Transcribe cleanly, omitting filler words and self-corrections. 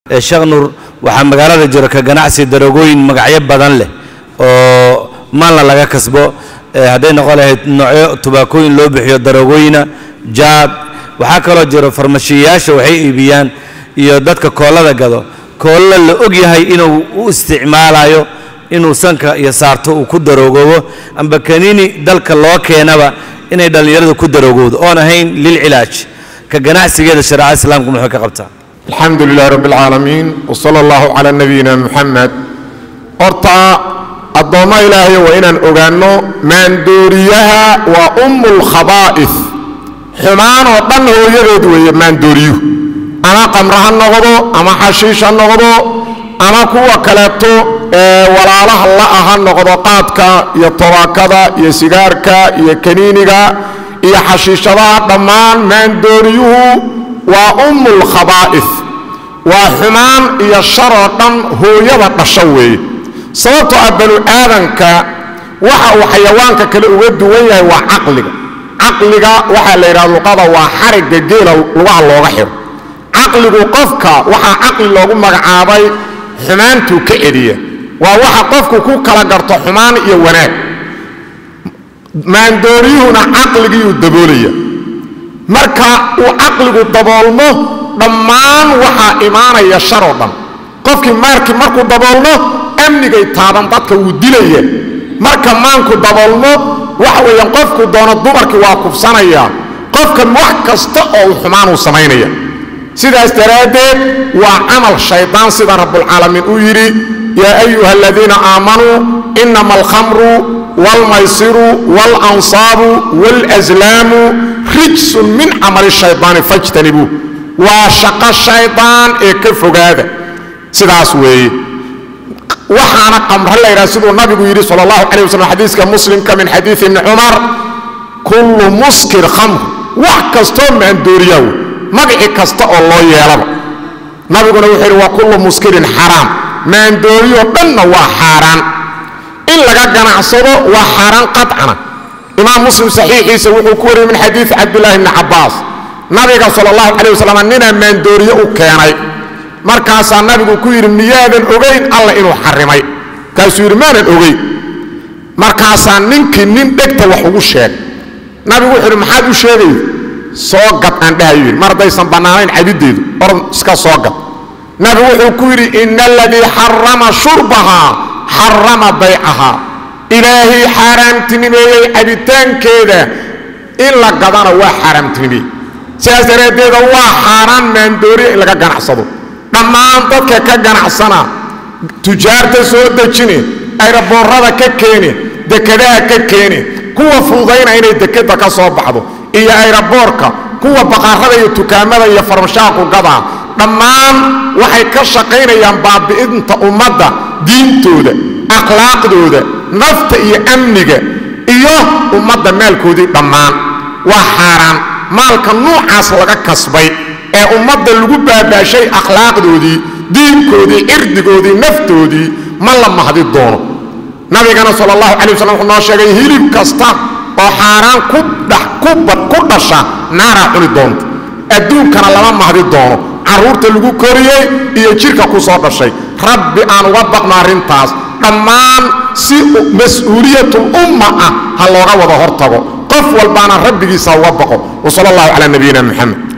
sheekh nuur waxa magaalada jiro ka ganacsi darogooyin magacyo badan leh oo maal laga kasbo haday noqon lahayd noocyo tubaakooyin loo bixiyo darogooyina jaad waxa kale jiro farmashiyaasha waxay iibiyaan iyo dadka koolada gado koolla la og yahay inuu u isticmaalayo inuu sanka iyo saarto uu ku daroogowo amba kaniini dalka loo keenaba inay dhalinyaradu ku darogowdo oon ahayn lil cilaaj ka ganacsigeeda shariicada islaamku muxuu ka qabtaa alxamdulillahi rabbil aalamiin wa sallallahu ala nabiyina muhammad horta addoomma ilaahay waa inaan ogaanno maandooriyaha waa ummul khabaa'ith xumaan oo dhan hooyadeed weeye maandooriyuhu ama qamra ha noqdo ama xashiish ha noqdo ama kuwa kaleeto walaalaha la aha noqdo qaadka iyo tobaakada iyo sigaarka iyo kaniiniga iyo xashiishadaha dhammaan maandooriyuhu waa ummul khabaa'ith waa xumaan iyo shar oo dhan hooyada dhasho weeye sababtoo ah banu aadanka waxa uu xayawaanka kale uga duwan yahay waa caqliga waxaa la yidhaha luqada waa xarigga geela lugaha looga xiro caqligu qofka waxaa caqli loogu magacaabay xumaantuu ka celiya waa waxa qofku ku kala garto xumaan iyo wanaag maandooriyuhuna caqligiyuu daboolaya marka uu caqligu daboolmo dhammaan waxaa imaanaya shar oo dhan qofkii markuu daboolmo amnigay taaban dadka wuu dilaya marka maanku daboolmo waxa weeyaan qofku doono dumarkii waa kufsanaya qofkan wax kasta oo uu xumaan uu samaynaya sidaas daraaddeed waa camal shaydaan sida rabbulcaalamiin uu yidhi yaa ayuha aladiina aamanuu inama alkhamru waalmaysiru waalanصaabu waalazlaamu rijsun min camali shaydaani fajtanibuu waa shaqo shaydaan ee ka fogaada sidaas weeye waxaana qamra la yidhaha siduu nabigu yidhi sala allahu calayh wasallam xadiiska muslimka min xadiidi ibni cumar kullu muskir khamr wax kastoo maandooriyaa wey magaci kasta oo loo yeelaba nabiguna wuxuu yidhi waa kullu muskirin xaraam maandooriyo dhanna waa xaaraan in laga ganacsado waa xaaraan qadcana imaam muslim saxiixiisa wuxuu ku wariyey min xadiidi cabdullaahi ibni cabbaas nabiga sala allahu calayh wasalam ninaa maandooriye u keenay markaasaa nabigu ku yidhi miyaadan ogayn alla inuu xarimay kaasuu yidhi maanan ogeyn markaasaa ninkii nin dhegta wax ugu sheeg nabigu wuxuu yidhi maxaad u sheegay soo gad aan dhahayu yidhi mar haddaysan bannaanayn cabiddeedu or iska soo gad nabigu wuxuu ku yidhi ina aladii xarama shurbahaa xarama baycahaa ilaahay xaaraamtinimeeyey cabitaankeeda in la gadana waa xaaraamtinimeeyey sidaas daraaddeeda waa xaaraan maandooriya in laga ganacsado dhammaan dadka ka ganacsana tujaarta soo dejine ayraboorada ka keene dekadaha ka keene kuwa fududayna inay dekada ka soo baxdo iyo ayraboorka kuwa baqaarada iyo tukaamada iyo farmashaaqu gadaa dhammaan waxay ka shaqaynayaan baabi'inta ummadda diintooda akhlaaqdooda nafta iyo amniga iyo ummadda maalkoodii dhammaan waa xaaraan maalka nuucaas laga kasbay ee ummadda lagu baabaashay akhlaaqdoodii diinkoodii cirdigoodii naftoodii ma la mahdi doono nabigana sala allahu calay wasallam wuxuu noo sheegay hilib kasta oo xaaraan ku dhasha naaraa cuni doonta adduunkana lama mahdi doono carruurta lagu koriyey iyo jirka ku soo dhashay rabbi aan uga baqno arrintaas dhammaan si mas-uuliyatul umma ah ha looga wada hortago qof walbaana rabbigiisa uga baqo wa sala allahu calaa nabiyina muxamed